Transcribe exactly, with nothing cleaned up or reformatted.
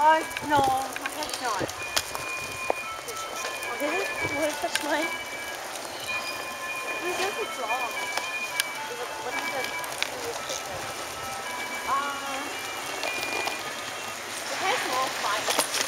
Uh, no, I guess not. Did it? You want to touch mine? It doesn't fall.